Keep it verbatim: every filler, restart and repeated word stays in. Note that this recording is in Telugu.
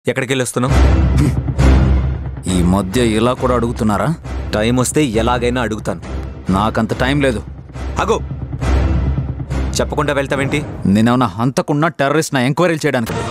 ఎక్కడికి వెళ్ళొస్తున్నావు? ఈ మధ్య ఇలా కూడా అడుగుతున్నారా? టైం వస్తే ఎలాగైనా అడుగుతాను. నాకంత టైం లేదు. అగో, చెప్పకుండా వెళ్తావేంటి? నేనేమన్నా హంతకున్నా టెర్రరిస్ట్ నా ఎంక్వైరీలు చేయడానికి?